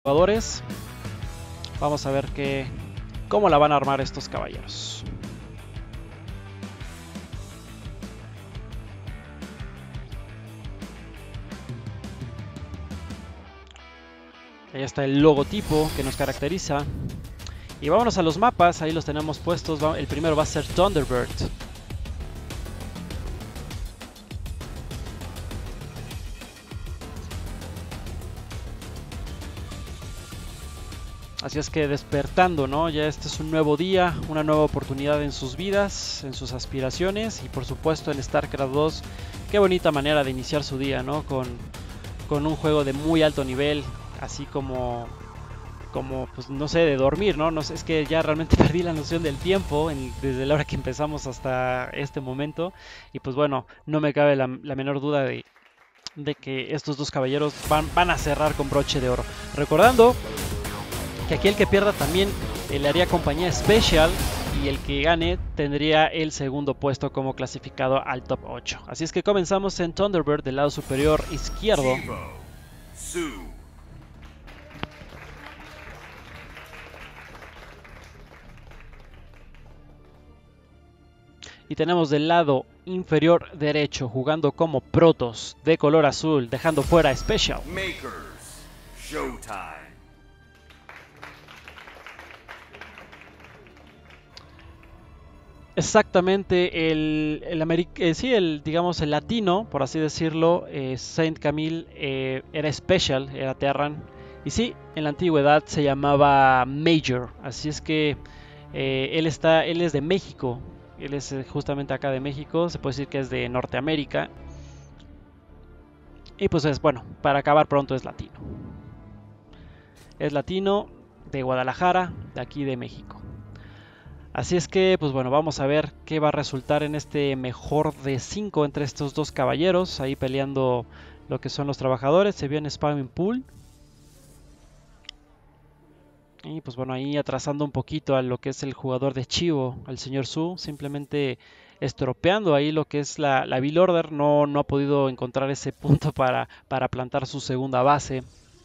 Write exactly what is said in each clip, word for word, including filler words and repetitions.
jugadores. Vamos a ver qué, cómo la van a armar estos caballeros. Ahí está el logotipo que nos caracteriza. Y vámonos a los mapas, ahí los tenemos puestos. El primero va a ser Thunderbird. Así es que despertando, ¿no? Ya este es un nuevo día, una nueva oportunidad en sus vidas, en sus aspiraciones y por supuesto en StarCraft dos. Qué bonita manera de iniciar su día, ¿no? Con, con un juego de muy alto nivel, así como, como pues no sé, de dormir, ¿no? No sé, es que ya realmente perdí la noción del tiempo en, desde la hora que empezamos hasta este momento. Y pues bueno, no me cabe la, la menor duda de, de que estos dos caballeros van, van a cerrar con broche de oro. Recordando que aquí el que pierda también eh, le haría compañía Special y el que gane tendría el segundo puesto como clasificado al top ocho. Así es que comenzamos en Thunderbird del lado superior izquierdo. Y tenemos del lado inferior derecho jugando como Protoss de color azul, dejando fuera a Special. Makers, Showtime. Exactamente, el, el, eh, sí, el, digamos, el latino, por así decirlo, eh, Saint Camille eh, era Special, era Terran. Y sí, en la antigüedad se llamaba Major, así es que eh, él, está, él es de México, él es justamente acá de México, se puede decir que es de Norteamérica. Y pues es, bueno, para acabar pronto es latino. Es latino de Guadalajara, de aquí de México. Así es que, pues bueno, vamos a ver qué va a resultar en este mejor de cinco entre estos dos caballeros. Ahí peleando lo que son los trabajadores. Se vio en Spamming Pool. Y pues bueno, ahí atrasando un poquito a lo que es el jugador de Chivo, al señor Su. Simplemente estropeando ahí lo que es la, la Build Order. No, no ha podido encontrar ese punto para, para plantar su segunda base.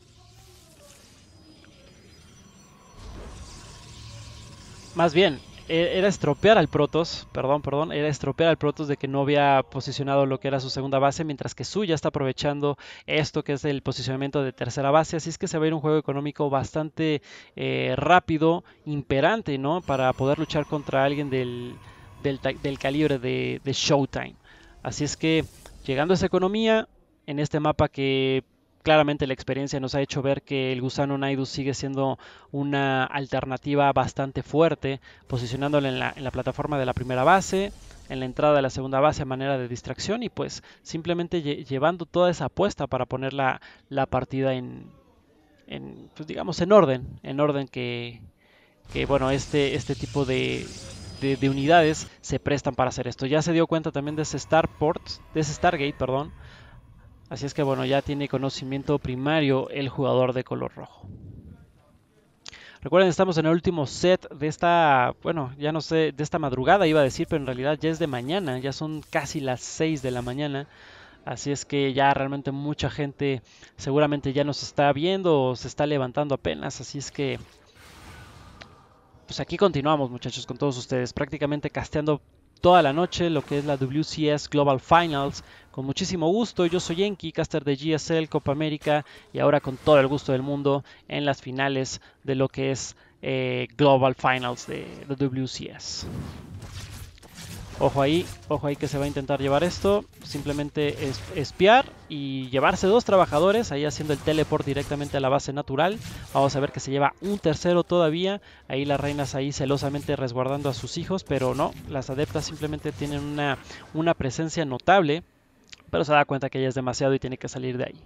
Más bien, era estropear al Protoss, perdón, perdón, era estropear al Protoss de que no había posicionado lo que era su segunda base, mientras que Su ya está aprovechando esto que es el posicionamiento de tercera base, así es que se va a ir un juego económico bastante eh, rápido, imperante, ¿no? Para poder luchar contra alguien del, del, del calibre de, de Showtime. Así es que, llegando a esa economía, en este mapa que claramente la experiencia nos ha hecho ver que el Gusano Nidus sigue siendo una alternativa bastante fuerte, posicionándolo en la, en la plataforma de la primera base, en la entrada de la segunda base a manera de distracción y pues simplemente lle llevando toda esa apuesta para poner la, la partida en, en pues digamos en orden, en orden que, que bueno, este, este tipo de, de, de unidades se prestan para hacer esto. Ya se dio cuenta también de ese Starport, de ese Stargate, perdón. Así es que bueno, ya tiene conocimiento primario el jugador de color rojo. Recuerden, estamos en el último set de esta, bueno, ya no sé, de esta madrugada iba a decir, pero en realidad ya es de mañana, ya son casi las seis de la mañana. Así es que ya realmente mucha gente seguramente ya nos está viendo o se está levantando apenas. Así es que, pues aquí continuamos muchachos con todos ustedes, prácticamente casteando toda la noche lo que es la W C S Global Finals. Con muchísimo gusto, yo soy Enki, caster de G S L, Copa América y ahora con todo el gusto del mundo en las finales de lo que es eh, Global Finals de, de W C S. Ojo ahí, ojo ahí que se va a intentar llevar esto, simplemente es espiar y llevarse dos trabajadores, ahí haciendo el teleport directamente a la base natural. Vamos a ver que se lleva un tercero todavía, ahí las reinas ahí celosamente resguardando a sus hijos, pero no, las adeptas simplemente tienen una, una presencia notable, pero se da cuenta que ya es demasiado y tiene que salir de ahí.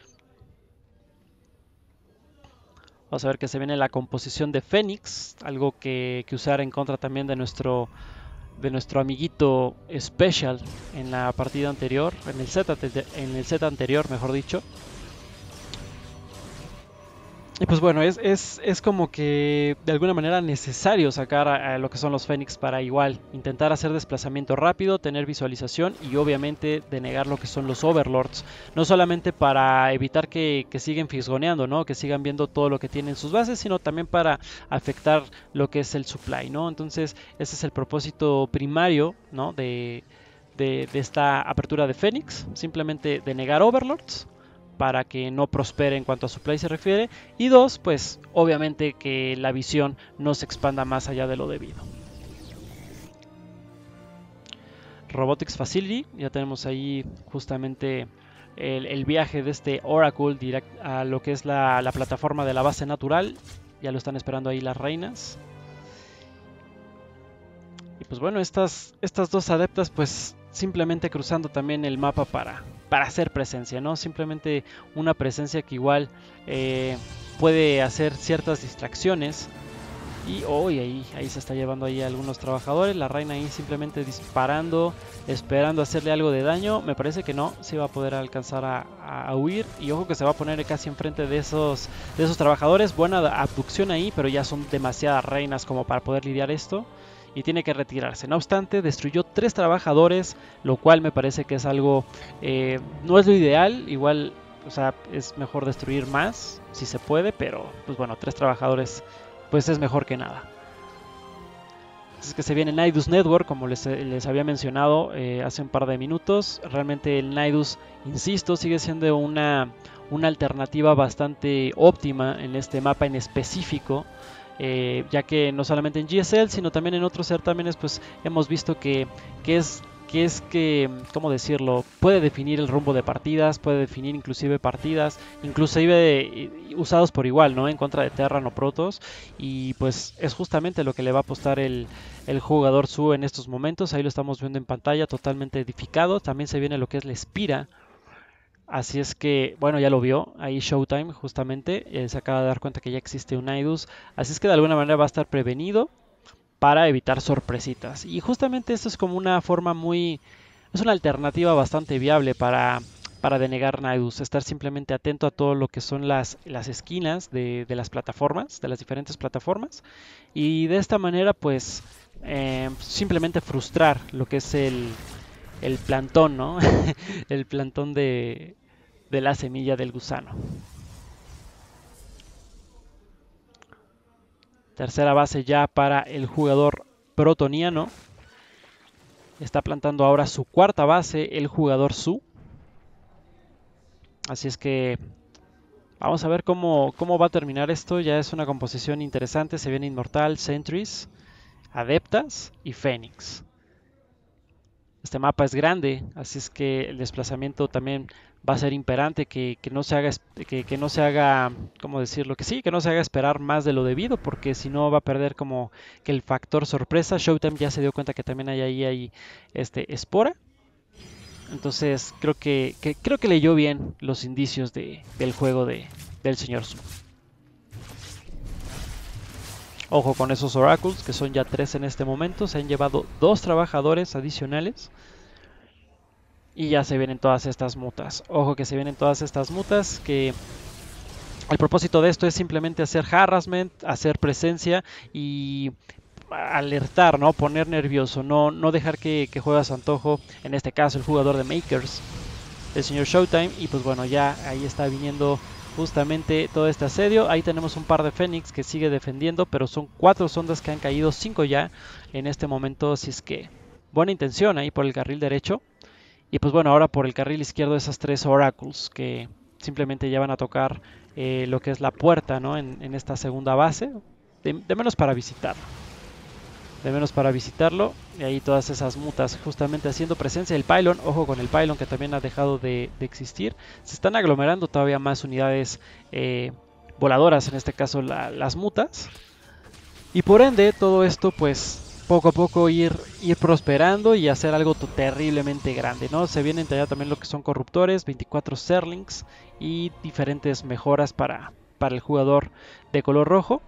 Vamos a ver que se viene la composición de Fénix, algo que, que usar en contra también de nuestro... de nuestro amiguito Special en la partida anterior, en el set, en el set anterior, mejor dicho. Y pues bueno, es, es, es como que de alguna manera necesario sacar a, a lo que son los Fénix para igual intentar hacer desplazamiento rápido, tener visualización y obviamente denegar lo que son los Overlords. No solamente para evitar que, que sigan fisgoneando, ¿no? Que sigan viendo todo lo que tienen en sus bases, sino también para afectar lo que es el supply, ¿no? Entonces ese es el propósito primario, ¿no? De, de, de esta apertura de Fénix, simplemente denegar Overlords para que no prospere en cuanto a supply se refiere, y dos, pues obviamente que la visión no se expanda más allá de lo debido. Robotics Facility, ya tenemos ahí justamente el, el viaje de este Oracle direct a lo que es la, la plataforma de la base natural, ya lo están esperando ahí las reinas. Y pues bueno, estas, estas dos adeptas pues simplemente cruzando también el mapa para, para hacer presencia, ¿no? Simplemente una presencia que igual eh, puede hacer ciertas distracciones. Y oh, ahí, ahí se está llevando ahí a algunos trabajadores. La reina ahí simplemente disparando, esperando hacerle algo de daño. Me parece que no, se va a poder alcanzar a, a huir. Y ojo que se va a poner casi enfrente de esos, de esos trabajadores. Buena abducción ahí, pero ya son demasiadas reinas como para poder lidiar esto. Y tiene que retirarse. No obstante, destruyó tres trabajadores, lo cual me parece que es algo, eh, no es lo ideal. Igual, o sea, es mejor destruir más, si se puede, pero pues bueno, tres trabajadores pues es mejor que nada. Es que se viene Nidus Network, como les, les había mencionado eh, hace un par de minutos. Realmente el Nidus, insisto, sigue siendo una, una alternativa bastante óptima en este mapa en específico. Eh, ya que no solamente en G S L, sino también en otros certámenes, pues hemos visto que, que es que es que, ¿cómo decirlo? Puede definir el rumbo de partidas, puede definir inclusive partidas, inclusive usados por igual, ¿no? En contra de Terran o Protoss, y pues es justamente lo que le va a apostar el, el jugador Su en estos momentos. Ahí lo estamos viendo en pantalla, totalmente edificado. También se viene lo que es la Espira. Así es que, bueno, ya lo vio, ahí Showtime justamente, eh, se acaba de dar cuenta que ya existe un Nidus, así es que de alguna manera va a estar prevenido para evitar sorpresitas. Y justamente esto es como una forma muy, es una alternativa bastante viable para, para denegar Nidus, estar simplemente atento a todo lo que son las, las esquinas de, de las plataformas, de las diferentes plataformas, y de esta manera pues eh, simplemente frustrar lo que es el, el plantón, ¿no? El plantón de, de la semilla del gusano. Tercera base ya para el jugador protoniano. Está plantando ahora su cuarta base el jugador Su. Así es que vamos a ver cómo, cómo va a terminar esto. Ya es una composición interesante. Se viene Inmortal, Sentries, Adeptas y Fénix. Este mapa es grande, así es que el desplazamiento también va a ser imperante, que, que no se haga, que, que no se haga, ¿cómo decirlo? Que sí, que no se haga esperar más de lo debido, porque si no va a perder como que el factor sorpresa. Showtime ya se dio cuenta que también hay ahí, ahí este, espora. Entonces creo que, que, creo que leyó bien los indicios de, del juego de, del señor Su. Ojo con esos Oracles, que son ya tres en este momento. Se han llevado dos trabajadores adicionales. Y ya se vienen todas estas mutas. Ojo que se vienen todas estas mutas, que el propósito de esto es simplemente hacer harassment, hacer presencia y alertar, ¿no? Poner nervioso, no, no dejar que, que juegue a su antojo, en este caso el jugador de Makers, el señor Showtime. Y pues bueno, ya ahí está viniendo justamente todo este asedio. Ahí tenemos un par de Fénix que sigue defendiendo, pero son cuatro sondas que han caído, cinco ya en este momento, así es que buena intención ahí por el carril derecho. Y pues bueno, ahora por el carril izquierdo esas tres Oracles que simplemente ya van a tocar eh, lo que es la puerta, ¿no? En, en esta segunda base, de, de menos para visitarlo. De menos para visitarlo. Y ahí todas esas mutas justamente haciendo presencia. El pylon, ojo con el pylon que también ha dejado de, de existir. Se están aglomerando todavía más unidades eh, voladoras, en este caso la, las mutas. Y por ende todo esto pues poco a poco ir, ir prosperando y hacer algo terriblemente grande, ¿no? Se vienen ya también lo que son corruptores, veinticuatro Zerlings y diferentes mejoras para, para el jugador de color rojo.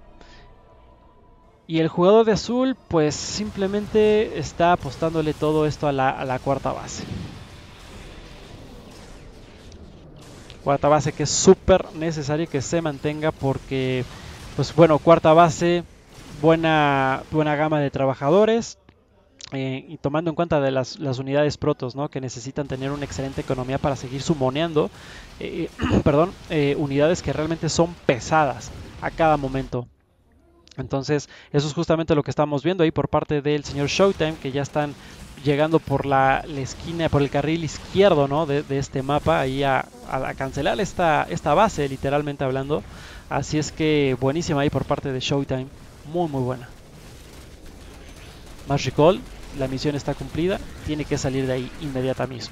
Y el jugador de azul pues simplemente está apostándole todo esto a la, a la cuarta base. Cuarta base que es súper necesario que se mantenga porque, pues bueno, cuarta base, buena, buena gama de trabajadores. Eh, y tomando en cuenta de las, las unidades protos, ¿no? Que necesitan tener una excelente economía para seguir sumoneando, eh, perdón, eh, unidades que realmente son pesadas a cada momento. Entonces, eso es justamente lo que estamos viendo ahí por parte del señor Showtime, que ya están llegando por la, la esquina, por el carril izquierdo, ¿no? de, de este mapa, ahí a, a, a cancelar esta, esta base, literalmente hablando. Así es que buenísima ahí por parte de Showtime, muy muy buena. Más recall, la misión está cumplida, tiene que salir de ahí inmediata mismo.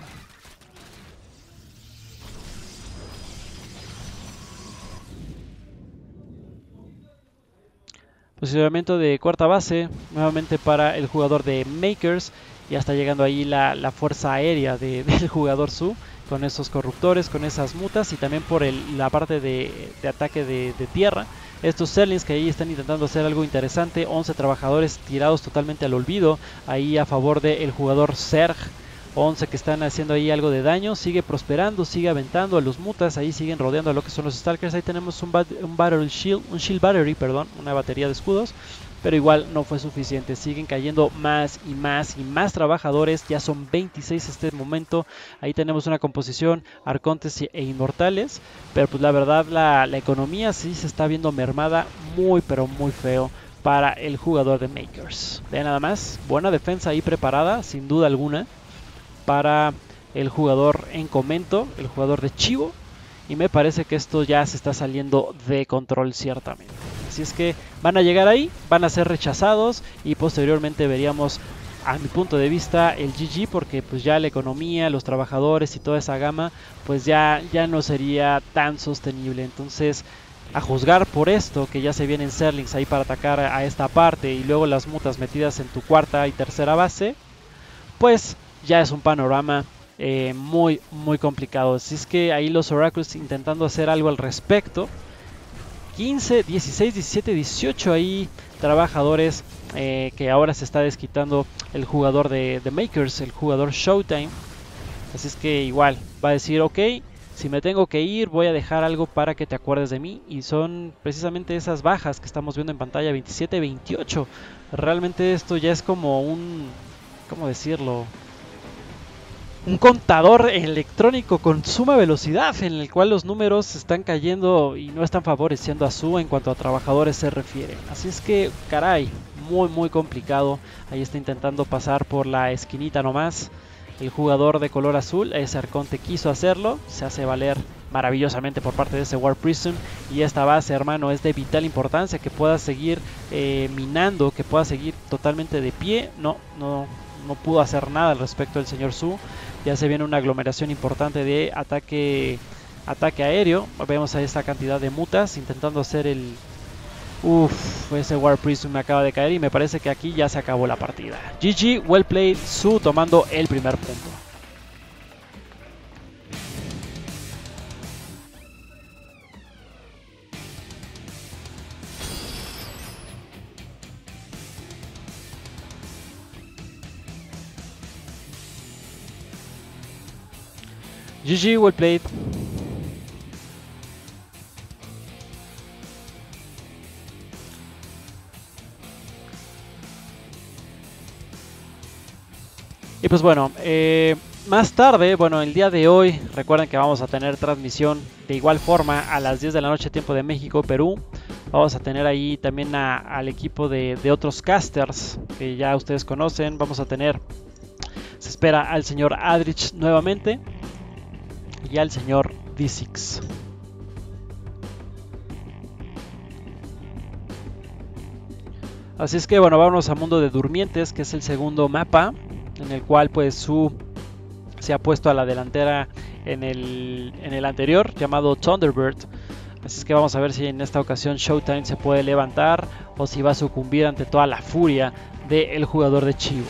Posicionamiento de cuarta base, nuevamente para el jugador de Makers. Ya está llegando ahí la, la fuerza aérea de, del jugador Su, con esos corruptores, con esas mutas y también por el, la parte de, de ataque de, de tierra. Estos Zerlings que ahí están intentando hacer algo interesante, once trabajadores tirados totalmente al olvido, ahí a favor del jugador Zerg. once que están haciendo ahí algo de daño, sigue prosperando, sigue aventando a los mutas, ahí siguen rodeando a lo que son los Stalkers. Ahí tenemos un, un Battle Shield, un Shield Battery, perdón, una batería de escudos, pero igual no fue suficiente, siguen cayendo más y más y más trabajadores, ya son veintiséis este momento. Ahí tenemos una composición Arcontes e Inmortales, pero pues la verdad la, la economía sí se está viendo mermada muy pero muy feo para el jugador de Makers. Vean nada más, buena defensa ahí preparada, sin duda alguna, para el jugador en comento, el jugador de Chivo, y me parece que esto ya se está saliendo de control ciertamente. Así es que van a llegar ahí, van a ser rechazados y posteriormente veríamos, a mi punto de vista, el G G, porque pues ya la economía, los trabajadores y toda esa gama pues ya, ya no sería tan sostenible. Entonces, a juzgar por esto, que ya se vienen Zerlings ahí para atacar a esta parte y luego las mutas metidas en tu cuarta y tercera base, pues ya es un panorama eh, muy muy complicado. Así es que ahí los Oracles intentando hacer algo al respecto. quince, dieciséis, diecisiete, dieciocho ahí trabajadores eh, que ahora se está desquitando el jugador de, de Makers, el jugador Showtime. Así es que igual va a decir, ok, si me tengo que ir voy a dejar algo para que te acuerdes de mí. Y son precisamente esas bajas que estamos viendo en pantalla, veintisiete, veintiocho. Realmente esto ya es como un, ¿cómo decirlo? Un contador electrónico con suma velocidad, en el cual los números están cayendo y no están favoreciendo a Su en cuanto a trabajadores se refiere. Así es que, caray, muy muy complicado. Ahí está intentando pasar por la esquinita nomás el jugador de color azul. Ese Arconte quiso hacerlo, se hace valer maravillosamente por parte de ese War Prism. Y esta base, hermano, es de vital importancia que pueda seguir eh, minando, que pueda seguir totalmente de pie. No, no, no pudo hacer nada al respecto del señor Su. Ya se viene una aglomeración importante de ataque ataque aéreo. Vemos a esta cantidad de mutas intentando hacer el... Uff, ese War Prism me acaba de caer y me parece que aquí ya se acabó la partida. G G, well played, Su tomando el primer punto. G G, well played. Y pues bueno, eh, más tarde, bueno, el día de hoy, recuerden que vamos a tener transmisión de igual forma a las diez de la noche, tiempo de México, Perú. Vamos a tener ahí también a, al equipo de, de otros casters que ya ustedes conocen. Vamos a tener, se espera al señor Adrich nuevamente y al señor D seis. Así es que bueno, vámonos a Mundo de Durmientes, que es el segundo mapa en el cual pues Su se ha puesto a la delantera en el, en el anterior, llamado Thunderbird. Así es que vamos a ver si en esta ocasión Showtime se puede levantar o si va a sucumbir ante toda la furia del jugador de Chivo.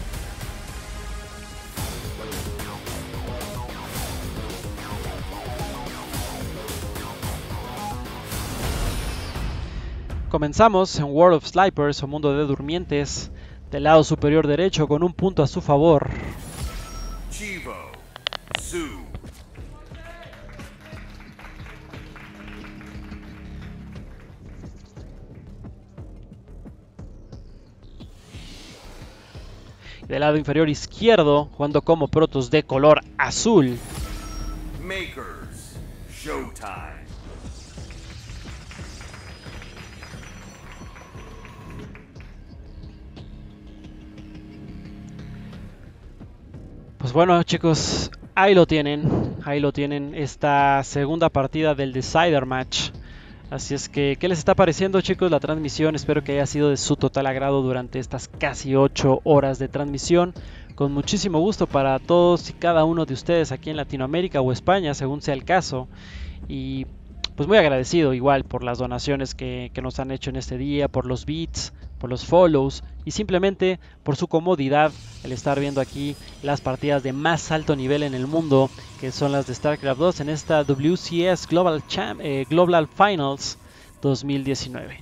Comenzamos en World of Slippers o Mundo de Durmientes, del lado superior derecho con un punto a su favor. Chivo, Su. Del lado inferior izquierdo, jugando como Protoss de color azul, Makers, Showtime. pues bueno, chicos, ahí lo tienen, ahí lo tienen, esta segunda partida del Decider Match. Así es que, ¿qué les está pareciendo, chicos, la transmisión? Espero que haya sido de su total agrado durante estas casi ocho horas de transmisión. Con muchísimo gusto para todos y cada uno de ustedes aquí en Latinoamérica o España, según sea el caso. Y pues muy agradecido igual por las donaciones que, que nos han hecho en este día, por los beats, por los follows y simplemente por su comodidad el estar viendo aquí las partidas de más alto nivel en el mundo, que son las de StarCraft dos en esta W C S Global, Champ, eh, Global Finals dos mil diecinueve.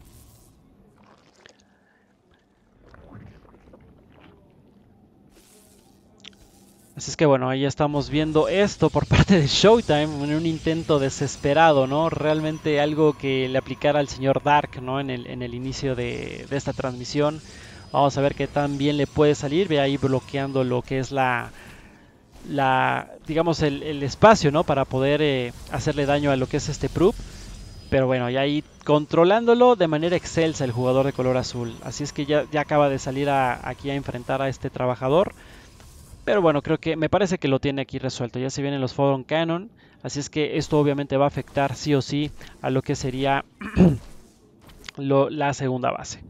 Así es que bueno, ahí estamos viendo esto por parte de Showtime en un intento desesperado, ¿no? Realmente algo que le aplicara al señor Dark, ¿no? En el, en el inicio de, de esta transmisión. Vamos a ver qué tan bien le puede salir. Ve ahí bloqueando lo que es la, la digamos, el, el espacio, ¿no? Para poder eh, hacerle daño a lo que es este proof. Pero bueno, y ahí controlándolo de manera excelsa el jugador de color azul. Así es que ya, ya acaba de salir a, aquí a enfrentar a este trabajador. Pero bueno, creo que me parece que lo tiene aquí resuelto. Ya se vienen los Photon Cannon. Así es que esto obviamente va a afectar sí o sí a lo que sería lo, la segunda base.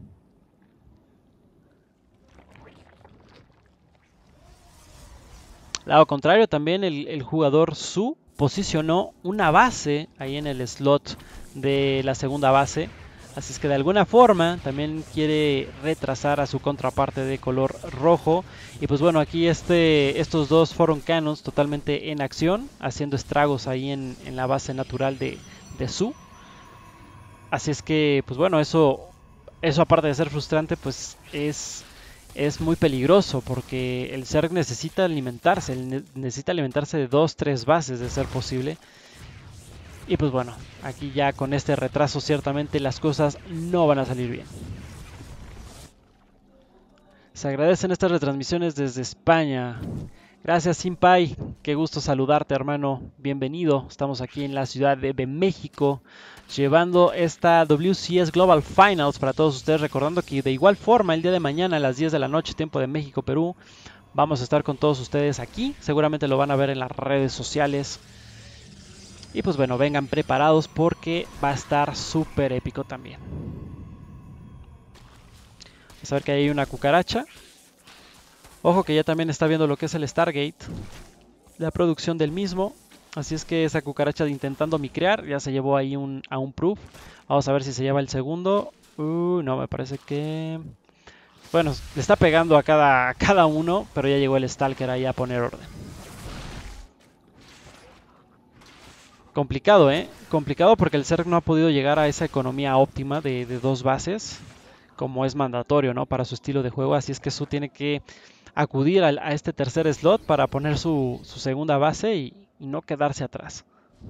Lado contrario, también el, el jugador Su posicionó una base ahí en el slot de la segunda base. Así es que de alguna forma también quiere retrasar a su contraparte de color rojo. Y pues bueno, aquí este, estos dos Photon Cannons totalmente en acción, haciendo estragos ahí en, en la base natural de, de Su. Así es que, pues bueno, eso, eso aparte de ser frustrante, pues es, es muy peligroso. Porque el Zerg necesita alimentarse, ne necesita alimentarse de dos, tres bases de ser posible. Y pues bueno, aquí ya con este retraso ciertamente las cosas no van a salir bien. Se agradecen estas retransmisiones desde España. Gracias, Simpai. Qué gusto saludarte, hermano. Bienvenido. Estamos aquí en la ciudad de, de México, llevando esta W C S Global Finals para todos ustedes. Recordando que de igual forma el día de mañana a las diez de la noche, tiempo de México, Perú, vamos a estar con todos ustedes aquí. Seguramente lo van a ver en las redes sociales. Y pues bueno, vengan preparados porque va a estar súper épico también. Vamos a ver que hay una cucaracha. Ojo que ya también está viendo lo que es el Stargate, la producción del mismo. Así es que esa cucaracha intentando micrear ya se llevó ahí un, a un proof. Vamos a ver si se lleva el segundo. Uh, no, me parece que... Bueno, le está pegando a cada, a cada uno, pero ya llegó el Stalker ahí a poner orden. Complicado, ¿eh? Complicado porque el Zerg no ha podido llegar a esa economía óptima de, de dos bases, como es mandatorio, ¿no? Para su estilo de juego. Así es que Su tiene que acudir a, a este tercer slot para poner su, su segunda base y, y no quedarse atrás.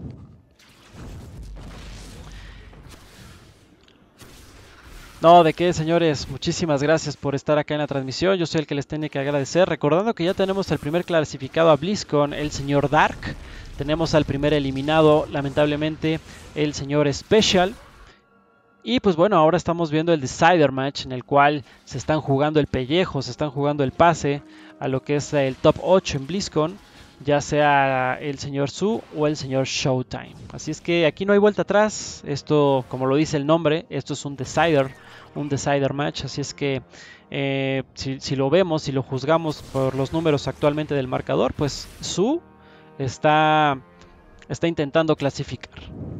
No, de qué, señores, muchísimas gracias por estar acá en la transmisión. Yo soy el que les tiene que agradecer. Recordando que ya tenemos el primer clasificado a BlizzCon, el señor Dark. Tenemos al primer eliminado, lamentablemente, el señor Special. Y pues bueno, ahora estamos viendo el Decider Match, en el cual se están jugando el pellejo, se están jugando el pase a lo que es el top ocho en BlizzCon, ya sea el señor Su o el señor Showtime. Así es que aquí no hay vuelta atrás. Esto, como lo dice el nombre, esto es un Decider, un Decider Match. Así es que eh, si, si lo vemos, si lo juzgamos por los números actualmente del marcador, pues Su está, está intentando clasificar.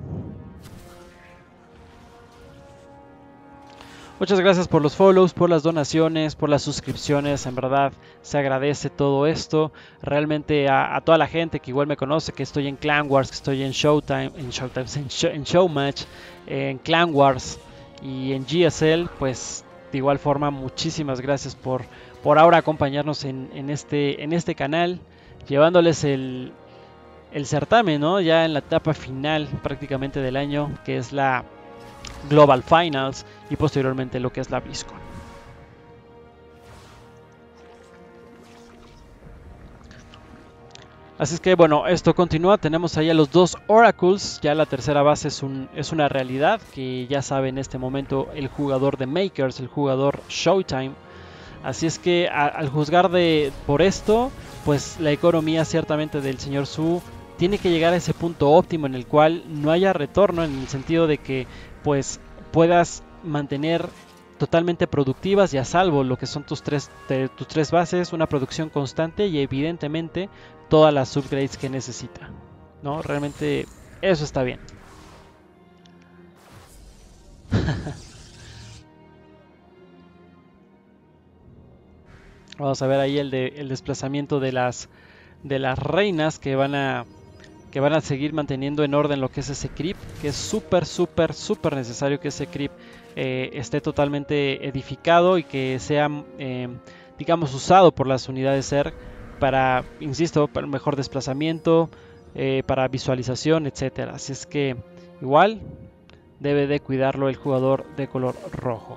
Muchas gracias por los follows, por las donaciones, por las suscripciones. En verdad se agradece todo esto. Realmente a, a toda la gente que igual me conoce, que estoy en Clan Wars, que estoy en Showtime, en Showtime, en, show, en Showmatch, en Clan Wars y en G S L, pues de igual forma muchísimas gracias por, por ahora acompañarnos en, en, este, en este canal, llevándoles el, el certamen, ¿no? Ya en la etapa final prácticamente del año, que es la Global Finals y posteriormente lo que es la BlizzCon. Así es que bueno, esto continúa, tenemos ahí a los dos Oracles, ya la tercera base es, un, es una realidad, que ya sabe en este momento el jugador de Makers, el jugador Showtime. Así es que a, al juzgar de por esto, pues la economía ciertamente del señor Su tiene que llegar a ese punto óptimo en el cual no haya retorno, en el sentido de que pues puedas mantener totalmente productivas y a salvo lo que son tus tres, de, tus tres bases, una producción constante y evidentemente todas las upgrades que necesita, ¿no? Realmente eso está bien. Vamos a ver ahí el, de, el desplazamiento de las, de las reinas que van a que van a seguir manteniendo en orden lo que es ese creep, que es súper, súper, súper necesario que ese creep eh, esté totalmente edificado y que sea, eh, digamos, usado por las unidades E R para, insisto, para mejor desplazamiento, eh, para visualización, etcétera. Así es que igual debe de cuidarlo el jugador de color rojo.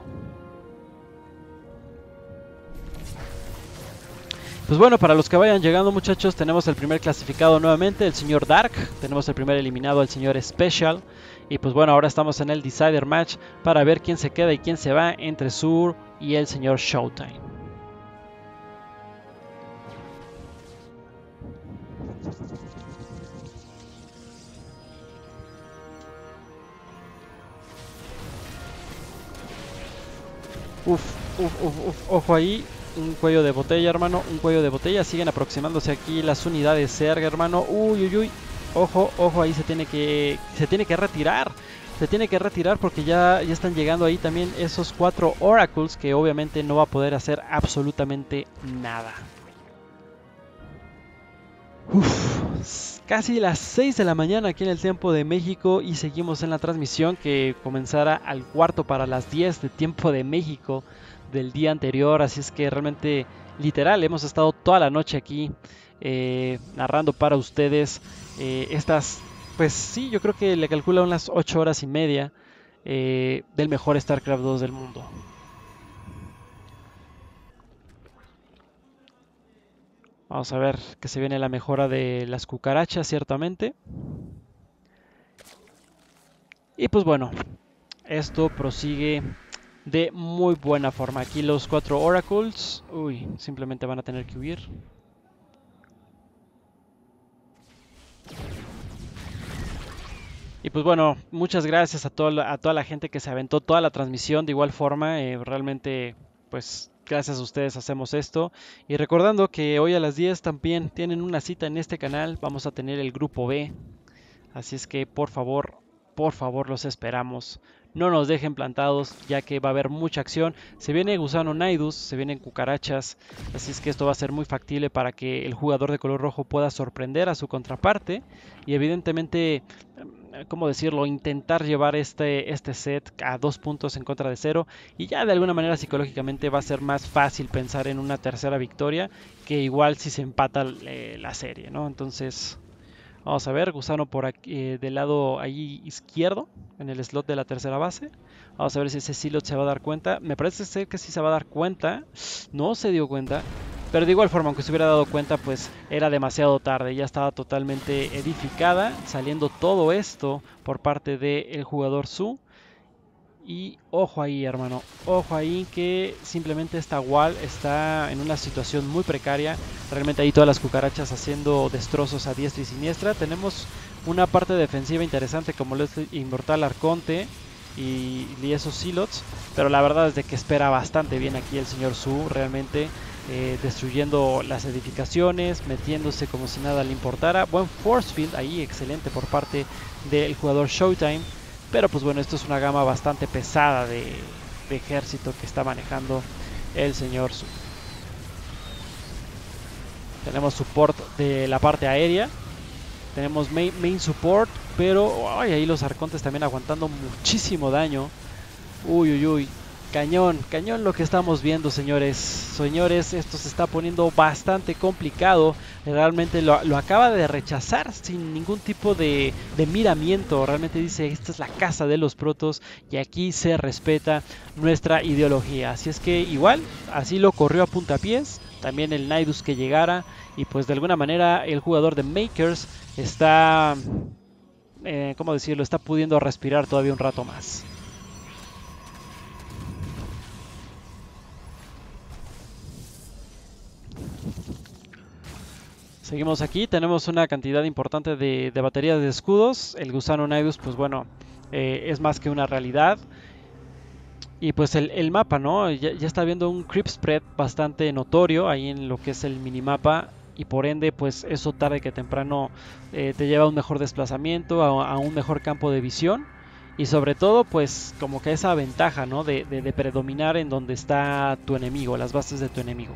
Pues bueno, para los que vayan llegando, muchachos, tenemos el primer clasificado nuevamente, el señor Dark. Tenemos el primer eliminado, el señor Special. Y pues bueno, ahora estamos en el Decider Match para ver quién se queda y quién se va entre Sur y el señor Showtime. Uf, uf, uf, uf, ojo ahí. Un cuello de botella, hermano, un cuello de botella. Siguen aproximándose aquí las unidades C E R G, hermano. Uy, uy, uy. Ojo, ojo, ahí se tiene que se tiene que retirar. Se tiene que retirar porque ya, ya están llegando ahí también esos cuatro Oracles, que obviamente no va a poder hacer absolutamente nada. Uf, casi las seis de la mañana aquí en el tiempo de México y seguimos en la transmisión que comenzará al cuarto para las diez de tiempo de México del día anterior. Así es que realmente, literal, hemos estado toda la noche aquí eh, narrando para ustedes eh, estas, pues sí, yo creo que le calcula unas ocho horas y media eh, del mejor StarCraft dos del mundo. Vamos a ver que se viene la mejora de las cucarachas, ciertamente. Y pues bueno, esto prosigue de muy buena forma. Aquí los cuatro Oracles, uy, simplemente van a tener que huir. Y pues bueno, muchas gracias a, todo, a toda la gente que se aventó toda la transmisión de igual forma. Eh, realmente, pues gracias a ustedes hacemos esto. Y recordando que hoy a las diez también tienen una cita en este canal. Vamos a tener el grupo B. Así es que por favor, por favor los esperamos. No nos dejen plantados, ya que va a haber mucha acción. Se viene Gusano Naidus, se vienen cucarachas. Así es que esto va a ser muy factible para que el jugador de color rojo pueda sorprender a su contraparte. Y evidentemente, ¿cómo decirlo? Intentar llevar este, este set a dos puntos en contra de cero. Y ya de alguna manera psicológicamente va a ser más fácil pensar en una tercera victoria, que igual si se empata eh, la serie, ¿no? Entonces... Vamos a ver, Gusano por aquí, eh, del lado ahí izquierdo, en el slot de la tercera base. Vamos a ver si ese Silot se va a dar cuenta. Me parece ser que sí se va a dar cuenta. No se dio cuenta. Pero de igual forma, aunque se hubiera dado cuenta, pues era demasiado tarde. Ya estaba totalmente edificada, saliendo todo esto por parte del jugador Su. Y ojo ahí, hermano, ojo ahí que simplemente esta wall está en una situación muy precaria. Realmente ahí todas las cucarachas haciendo destrozos a diestra y siniestra. Tenemos una parte defensiva interesante como el Inmortal Arconte y, y esos Silots. Pero la verdad es de que espera bastante bien aquí el señor Su, realmente eh, destruyendo las edificaciones, metiéndose como si nada le importara. Buen Force Field ahí, excelente por parte del jugador Showtime. Pero pues bueno, esto es una gama bastante pesada de, de ejército que está manejando el señor Su. Tenemos support de la parte aérea. Tenemos main, main support, pero ay, ahí los arcontes también aguantando muchísimo daño. Uy, uy, uy. Cañón, cañón lo que estamos viendo, señores. Señores, esto se está poniendo bastante complicado. Realmente lo, lo acaba de rechazar sin ningún tipo de, de miramiento. Realmente dice, esta es la casa de los protos y aquí se respeta nuestra ideología. Así es que igual, así lo corrió a puntapiés. También el Nidus que llegara. Y pues de alguna manera el jugador de Makers está, eh, ¿cómo decirlo? Está pudiendo respirar todavía un rato más. Seguimos aquí, tenemos una cantidad importante de, de baterías de escudos. El gusano Nidus, pues bueno, eh, es más que una realidad. Y pues el, el mapa, ¿no? Ya, ya está viendo un creep spread bastante notorio ahí en lo que es el minimapa. Y por ende, pues eso tarde que temprano eh, te lleva a un mejor desplazamiento, a, a un mejor campo de visión. Y sobre todo, pues como que esa ventaja, ¿no? De, de, de predominar en donde está tu enemigo, las bases de tu enemigo.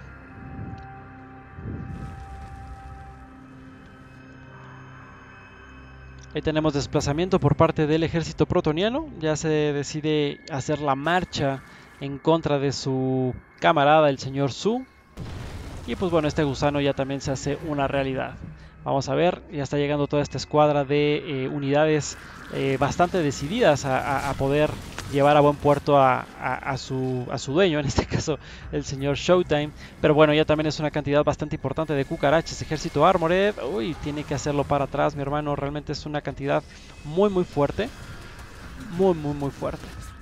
Ahí tenemos desplazamiento por parte del ejército protoniano. Ya se decide hacer la marcha en contra de su camarada, el señor Su. Y pues bueno, este gusano ya también se hace una realidad. Vamos a ver, ya está llegando toda esta escuadra de eh, unidades eh, bastante decididas a, a, a poder llevar a buen puerto a, a, a, su, a su dueño, en este caso el señor Showtime. Pero bueno, ya también es una cantidad bastante importante de cucarachas, ejército Armored. Uy, tiene que hacerlo para atrás, mi hermano. Realmente es una cantidad muy, muy fuerte. Muy, muy, muy fuerte.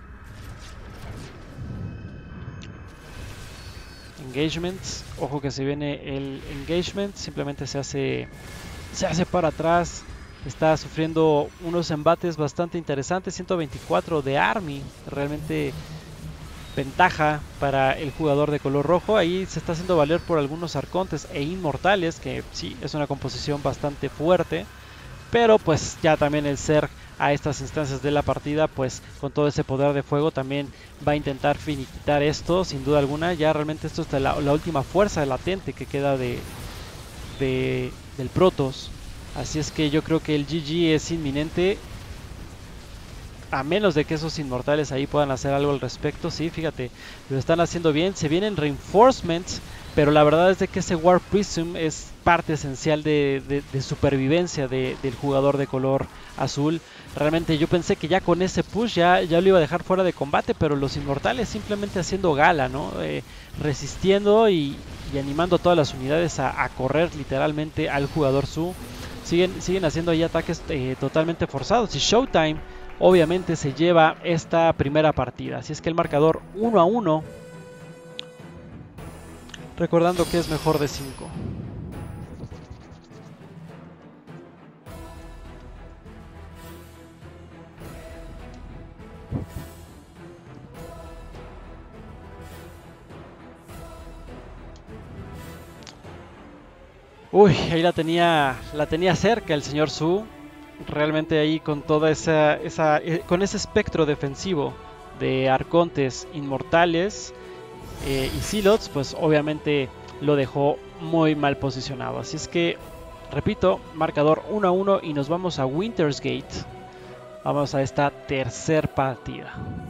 Engagements, ojo que se viene el engagement, simplemente se hace, se hace para atrás. Está sufriendo unos embates bastante interesantes, ciento veinticuatro de Army, realmente ventaja para el jugador de color rojo. Ahí se está haciendo valer por algunos arcontes e inmortales, que sí, es una composición bastante fuerte. Pero pues ya también el Zerg a estas instancias de la partida, pues con todo ese poder de fuego también va a intentar finiquitar esto, sin duda alguna. Ya realmente esto es la, la última fuerza latente que queda de, de, del Protoss. Así es que yo creo que el G G es inminente, a menos de que esos inmortales ahí puedan hacer algo al respecto. Sí, fíjate, lo están haciendo bien. Se vienen reinforcements, pero la verdad es de que ese War Prism es parte esencial de, de, de supervivencia de, del jugador de color azul. Realmente yo pensé que ya con ese push ya, ya lo iba a dejar fuera de combate, pero los inmortales simplemente haciendo gala, ¿no? Eh, resistiendo y, y animando a todas las unidades a, a correr literalmente al jugador Su. Siguen, siguen haciendo ahí ataques eh, totalmente forzados, y Showtime obviamente se lleva esta primera partida. Así es que el marcador uno a uno. Recordando que es mejor de cinco. Uy, ahí la tenía, la tenía cerca el señor Su. Realmente ahí con toda esa, esa eh, con ese espectro defensivo de arcontes inmortales eh, y silots, pues obviamente lo dejó muy mal posicionado. Así es que, repito, marcador uno a uno y nos vamos a Winter's Gate. Vamos a esta tercer partida.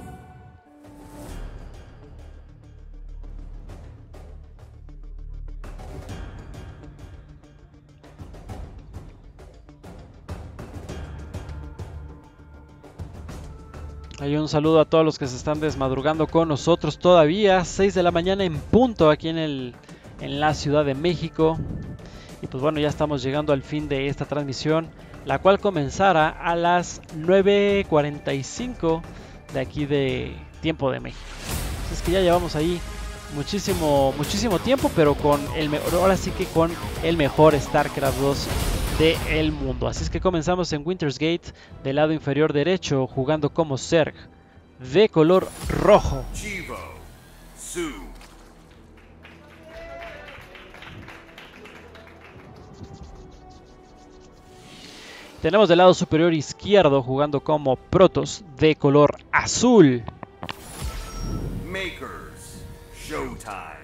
Hay un saludo a todos los que se están desmadrugando con nosotros todavía. seis de la mañana en punto aquí en, el, en la Ciudad de México. Y pues bueno, ya estamos llegando al fin de esta transmisión, la cual comenzará a las nueve cuarenta y cinco de aquí de tiempo de México. Así es que ya llevamos ahí muchísimo, muchísimo tiempo, pero con el mejor, ahora sí que con el mejor StarCraft dos del mundo. Así es que comenzamos en Winter's Gate, del lado inferior derecho, jugando como Zerg de color rojo. Chivo, Su. Tenemos del lado superior izquierdo, jugando como Protoss de color azul. Makers, Showtime.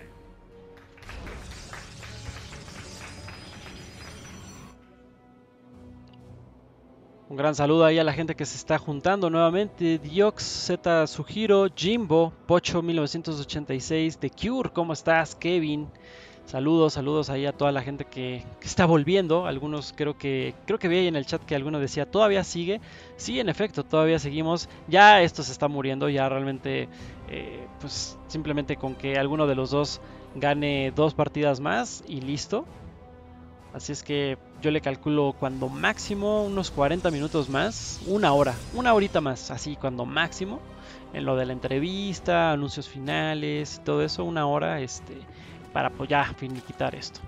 Un gran saludo ahí a la gente que se está juntando nuevamente. Diox, Z Sujiro, Jimbo, Pocho mil novecientos ochenta y seis, The Cure, ¿cómo estás? Kevin. Saludos, saludos ahí a toda la gente que, que está volviendo. Algunos creo que creo que vi ahí en el chat que alguno decía, ¿todavía sigue? Sí, en efecto, todavía seguimos. Ya esto se está muriendo, ya realmente, eh, pues simplemente con que alguno de los dos gane dos partidas más y listo. Así es que yo le calculo cuando máximo unos cuarenta minutos más, una hora, una horita más, así cuando máximo, en lo de la entrevista, anuncios finales y todo eso, una hora, este, para pues ya finiquitar esto.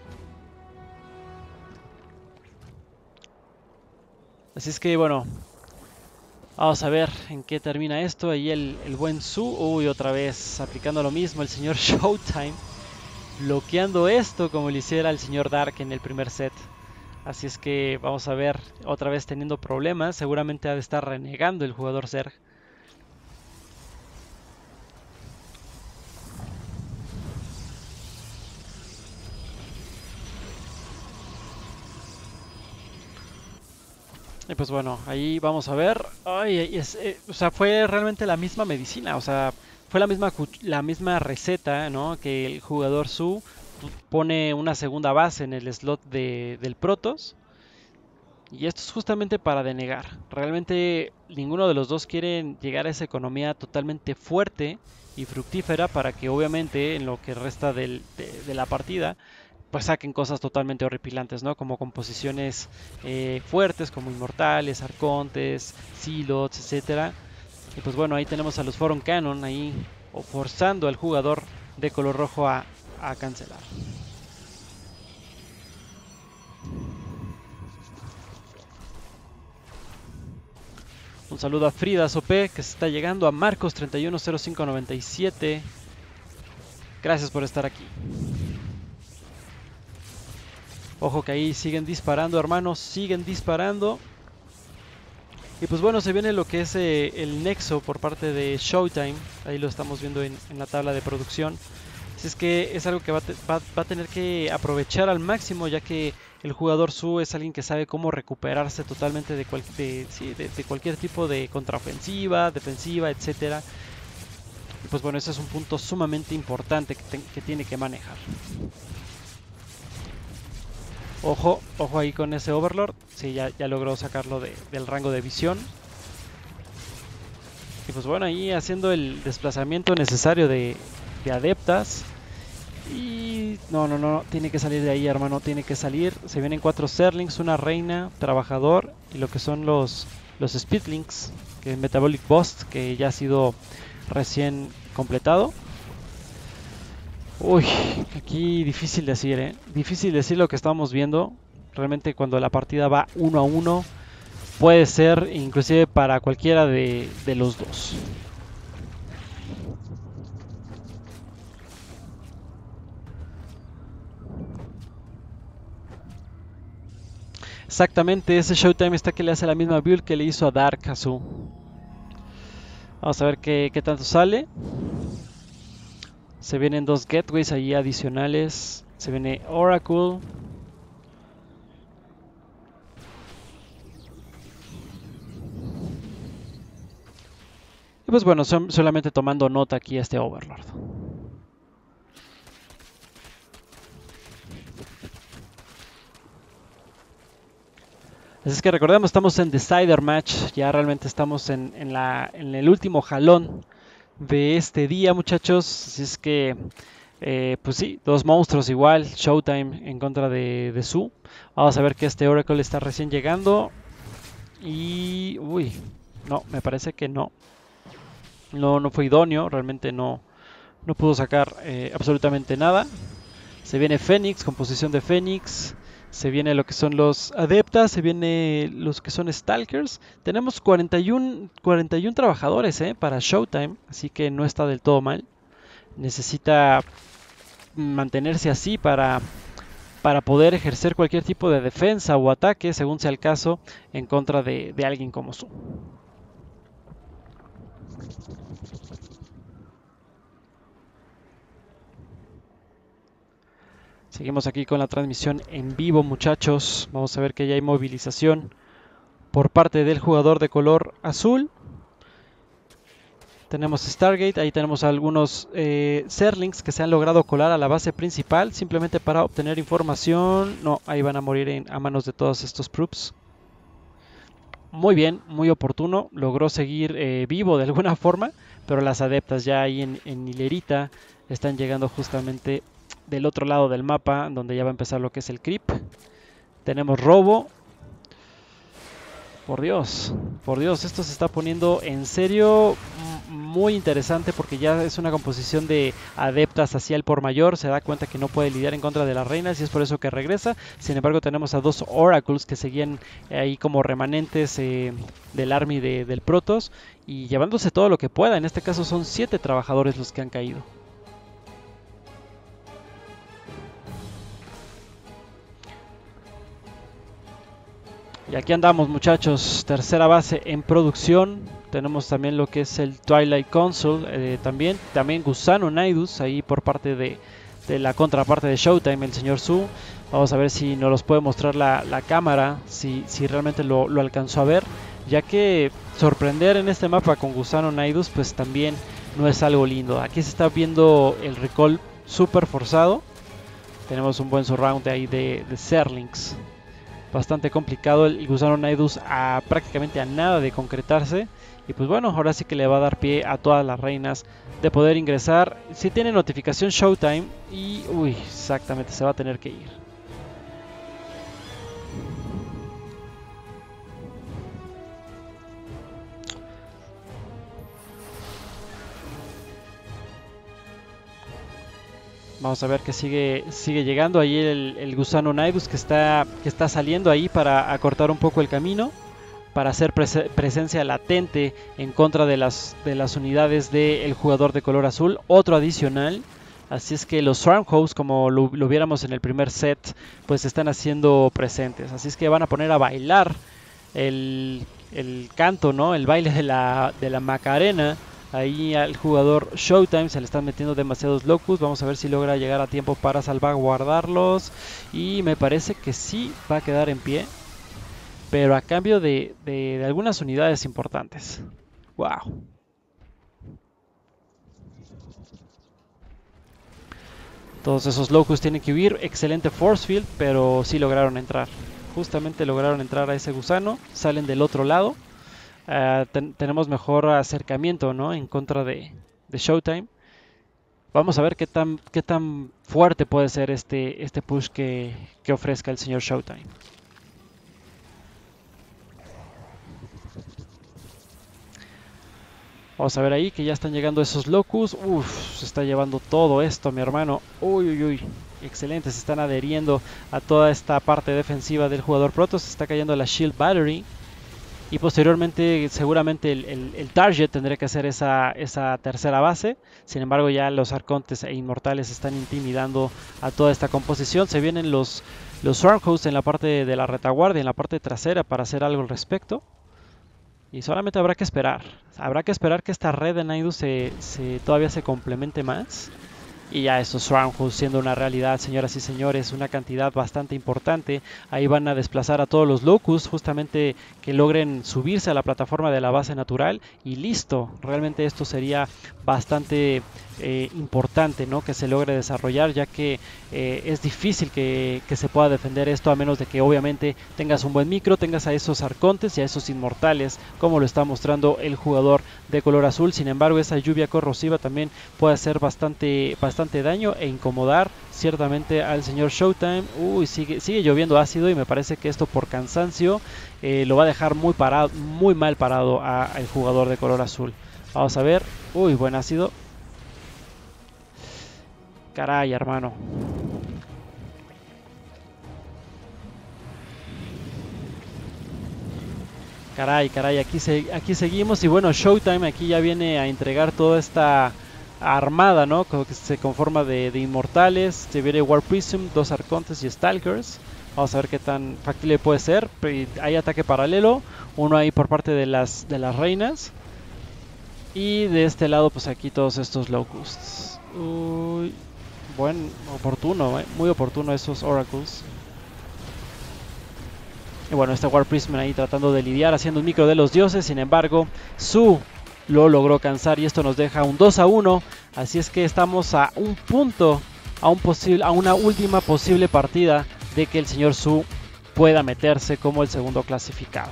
Así es que bueno, vamos a ver en qué termina esto. Ahí el, el buen Su, uy, otra vez aplicando lo mismo, el señor Showtime, bloqueando esto como le hiciera el señor Dark en el primer set. Así es que vamos a ver otra vez teniendo problemas. Seguramente ha de estar renegando el jugador Zerg. Y pues bueno, ahí vamos a ver. Ay, es, eh, o sea, fue realmente la misma medicina. O sea, fue la misma, la misma receta, ¿no? Que el jugador Su pone una segunda base en el slot de, del Protoss. Y esto es justamente para denegar. Realmente ninguno de los dos quieren llegar a esa economía totalmente fuerte y fructífera para que obviamente en lo que resta del, de, de, la partida pues saquen cosas totalmente horripilantes, ¿no? Como composiciones eh, fuertes como Inmortales, Arcontes, Silots, etcétera. Y pues bueno, ahí tenemos a los Forum Cannon ahí o forzando al jugador de color rojo a, a cancelar. Un saludo a Frida Sopé que se está llegando, a Marcos treinta y uno cero cinco noventa y siete. Gracias por estar aquí. Ojo que ahí siguen disparando, hermanos, siguen disparando. Y pues bueno, se viene lo que es eh, el nexo por parte de Showtime. Ahí lo estamos viendo en, en la tabla de producción. Así es que es algo que va, te, va, va a tener que aprovechar al máximo, ya que el jugador Su es alguien que sabe cómo recuperarse totalmente de, cual, de, sí, de, de cualquier tipo de contraofensiva, defensiva, etcétera. Y pues bueno, ese es un punto sumamente importante que, te, que tiene que manejar. Ojo, ojo ahí con ese Overlord. Sí, ya, ya logró sacarlo de, del rango de visión. Y pues bueno, ahí haciendo el desplazamiento necesario de, de adeptas. Y no, no, no, tiene que salir de ahí, hermano, tiene que salir. Se vienen cuatro Zerglings, una reina, trabajador y lo que son los, los Speedlings, que es Metabolic Bust, que ya ha sido recién completado. Uy, aquí difícil decir, ¿eh? Difícil decir lo que estamos viendo. Realmente cuando la partida va uno a uno, puede ser inclusive para cualquiera de, de los dos. Exactamente, ese Showtime está que le hace la misma build que le hizo a Dark Azu. Vamos a ver qué, qué tanto sale. Se vienen dos gateways ahí adicionales. Se viene Oracle. Y pues bueno, son, solamente tomando nota aquí a este Overlord. Así es que recordemos, estamos en Decider Match. Ya realmente estamos en, en, la, en el último jalón de este día, muchachos. Así es que, eh, pues sí, dos monstruos igual. Showtime en contra de, de Su. Vamos a ver que este Oracle está recién llegando. Y, uy, no, me parece que no. No, no fue idóneo, realmente no, no pudo sacar eh, absolutamente nada. Se viene Fénix, composición de Fénix. Se viene lo que son los adeptas, se viene los que son stalkers. Tenemos cuarenta y uno, cuarenta y uno trabajadores eh, para Showtime, así que no está del todo mal. Necesita mantenerse así para, para poder ejercer cualquier tipo de defensa o ataque, según sea el caso, en contra de, de alguien como Su. Seguimos aquí con la transmisión en vivo, muchachos. Vamos a ver que ya hay movilización por parte del jugador de color azul. Tenemos Stargate, ahí tenemos algunos eh, Zerlings que se han logrado colar a la base principal simplemente para obtener información. No, ahí van a morir en, a manos de todos estos Proops. Muy bien, muy oportuno, logró seguir eh, vivo de alguna forma, pero las adeptas ya ahí en, en hilerita están llegando justamente del otro lado del mapa, donde ya va a empezar lo que es el creep. Tenemos robo. Por Dios, por Dios, esto se está poniendo en serio muy interesante porque ya es una composición de adeptas hacia el por mayor. Se da cuenta que no puede lidiar en contra de las reinas y es por eso que regresa. Sin embargo, tenemos a dos Oracles que seguían ahí como remanentes eh, del army de, del Protoss y llevándose todo lo que pueda. En este caso son siete trabajadores los que han caído. Y aquí andamos, muchachos, tercera base en producción. Tenemos también lo que es el Twilight Console, eh, también, también Gusano Nidus, ahí por parte de, de la contraparte de Showtime, el señor Su. Vamos a ver si nos los puede mostrar la, la cámara, si, si realmente lo, lo alcanzó a ver, ya que sorprender en este mapa con Gusano Nidus pues también no es algo lindo. Aquí se está viendo el recall súper forzado. Tenemos un buen surround ahí de, de Zerlings. Bastante complicado el Gusano Nidus a prácticamente a nada de concretarse. Y pues bueno, ahora sí que le va a dar pie a todas las reinas de poder ingresar. Si tiene notificación Showtime y... uy, exactamente, se va a tener que ir. Vamos a ver que sigue, sigue llegando ahí el, el Gusano Nidus que está, que está saliendo ahí para acortar un poco el camino, para hacer pres presencia latente en contra de las, de las unidades del jugador de color azul. Otro adicional. Así es que los Strongholds, como lo, lo viéramos en el primer set, pues están haciendo presentes. Así es que van a poner a bailar el, el canto, ¿no? El baile de la, de la Macarena. Ahí al jugador Showtime se le están metiendo demasiados locus. Vamos a ver si logra llegar a tiempo para salvaguardarlos. Y me parece que sí va a quedar en pie, pero a cambio de, de, de algunas unidades importantes. Wow. Todos esos locus tienen que huir. Excelente force field, pero sí lograron entrar. Justamente lograron entrar a ese gusano. Salen del otro lado. Uh, ten, tenemos mejor acercamiento, ¿no? En contra de, de Showtime. Vamos a ver qué tan, qué tan fuerte puede ser este, este push que, que ofrezca el señor Showtime. Vamos a ver ahí que ya están llegando esos locus. Uf, se está llevando todo esto, mi hermano. Uy, uy, uy. Excelente, se están adheriendo a toda esta parte defensiva del jugador Protoss. Se está cayendo la Shield Battery. Y posteriormente seguramente el, el, el target tendría que hacer esa, esa tercera base. Sin embargo ya los arcontes e inmortales están intimidando a toda esta composición. Se vienen los, los Strongholds en la parte de, de la retaguardia, en la parte trasera para hacer algo al respecto. Y solamente habrá que esperar. Habrá que esperar que esta red de Nidus se, se, todavía se complemente más. Y ya estos Strongholds siendo una realidad, señoras y señores, una cantidad bastante importante. Ahí van a desplazar a todos los locus, justamente que logren subirse a la plataforma de la base natural. Y listo, realmente esto sería bastante eh, importante, ¿no? Que se logre desarrollar, ya que eh, es difícil que, que se pueda defender esto, a menos de que obviamente tengas un buen micro, tengas a esos arcontes y a esos inmortales, como lo está mostrando el jugador de color azul. Sin embargo, esa lluvia corrosiva también puede hacer bastante, bastante daño e incomodar ciertamente al señor Showtime. Uy, sigue, sigue lloviendo ácido y me parece que esto por cansancio eh, lo va a dejar muy parado, muy mal parado al jugador de color azul. Vamos a ver. Uy, buen ácido. Caray, hermano. Caray, caray, aquí, se, aquí seguimos. Y bueno, Showtime aquí ya viene a entregar toda esta armada, ¿no? Que se conforma de, de inmortales. Se viene War Prism, dos arcontes y Stalkers. Vamos a ver qué tan factible puede ser. Hay ataque paralelo. Uno ahí por parte de las, de las reinas. Y de este lado, pues aquí todos estos locusts. Uy, buen, oportuno, ¿eh? Muy oportuno esos oracles. Y bueno, este War Prism ahí tratando de lidiar, haciendo un micro de los dioses. Sin embargo, Su lo logró cansar y esto nos deja un dos a uno. Así es que estamos a un punto, a, un posible, a una última posible partida de que el señor Su pueda meterse como el segundo clasificado.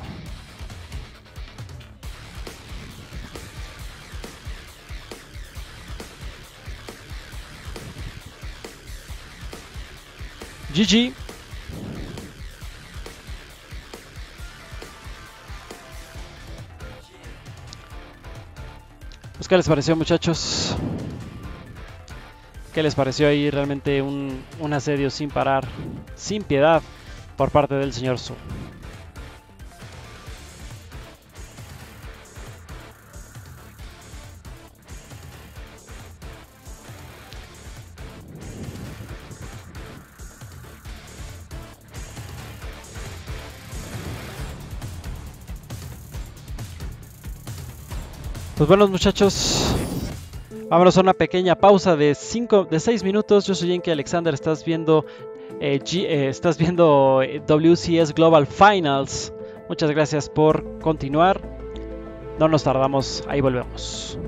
G G. Pues, ¿qué les pareció, muchachos? ¿Qué les pareció ahí? Realmente un, un asedio sin parar, sin piedad por parte del señor Su. Pues bueno, muchachos, vámonos a una pequeña pausa de cinco, de seis minutos. Yo soy Enki Alexander, estás viendo, eh, G, eh, estás viendo W C S Global Finals. Muchas gracias por continuar. No nos tardamos, ahí volvemos.